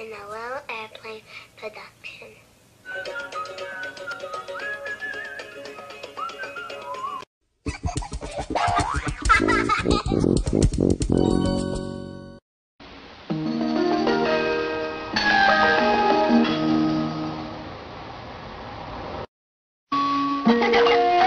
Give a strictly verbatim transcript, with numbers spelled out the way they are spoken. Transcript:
in a little airplane production. Ha ha ha!